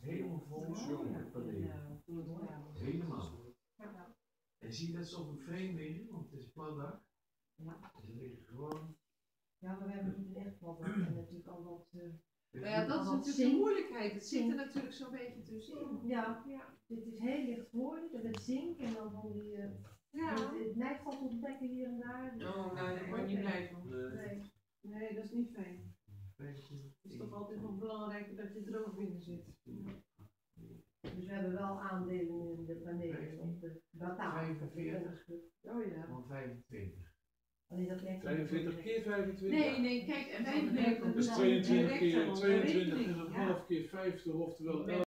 helemaal vol met panelen. Helemaal. En zie je dat ze op een frame liggen, want het is plat dak. Ja. Ze liggen gewoon. Ja, maar we hebben niet een echt plat dak en natuurlijk al wat. Maar ja, dat is natuurlijk de moeilijkheid. Het zit er natuurlijk zo'n beetje tussenin. Ja, dit is heel licht gooien, dat is zink en dan van die. Het neigt valt op plekken hier en daar. Oh, nou, daar word je niet blij van. Nee, dat is niet fijn. Het is toch altijd nog belangrijk dat je droog binnen zit. Dus we hebben wel aandelen in de panelen op de batalen. 45. Oh ja. Van 25. Alleen dat lijkt 45 keer 25? Nee, kijk, en 25. Dus 22 keer 22,5 keer 50, oftewel